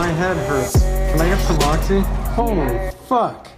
My head hurts. Can I get some Oxy? Holy fuck.